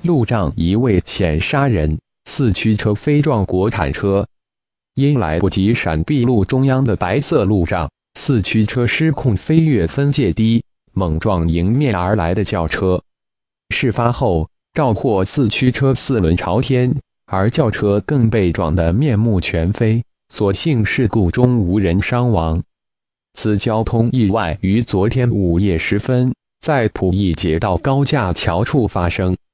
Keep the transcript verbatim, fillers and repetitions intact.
路障移位险杀人，四驱车飞撞国产车。因来不及闪避路中央的白色路障，四驱车失控飞越分界堤，猛撞迎面而来的轿车。事发后，肇祸四驱车四轮朝天，而轿车更被撞得面目全非，所幸事故中无人伤亡。此交通意外于昨天午夜时分在埔奕捷道高架桥处发生。